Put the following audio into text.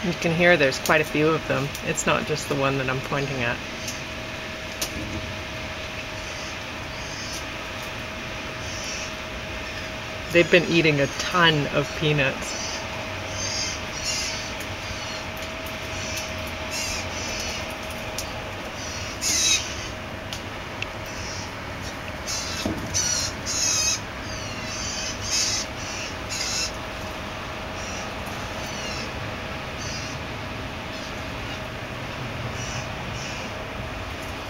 You can hear there's quite a few of them. It's not just the one that I'm pointing at. They've been eating a ton of peanuts.